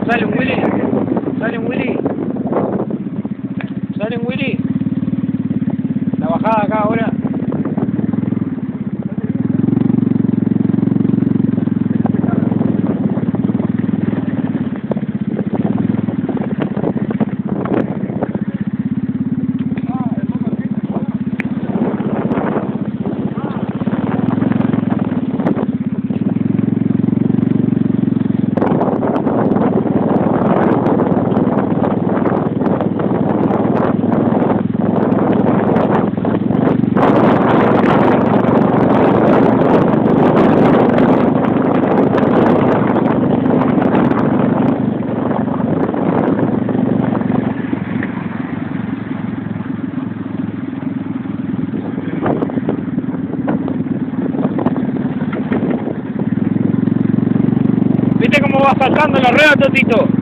Sale un Willy. Sale un Willy. Sale un Willy. La bajada acá ahora. ¿Viste cómo va saltando la rueda, Totito?